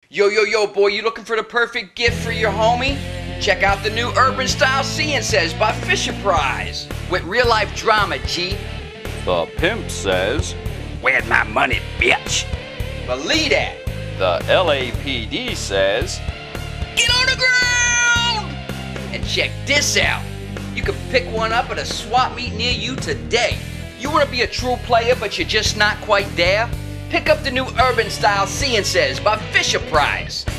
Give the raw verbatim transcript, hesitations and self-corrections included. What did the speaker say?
Yo, yo, yo, boy, you looking for the perfect gift for your homie? Check out the new Urban Style See-N-Says by Fisher Prize. With real-life drama, G. The pimp says, Where's my money, bitch? Believe that. the L A P D says, Get on the ground! And check this out. You can pick one up at a swap meet near you today. You want to be a true player, but you're just not quite there? Pick up the new Urban Style See-N-Says by Fisher Prize.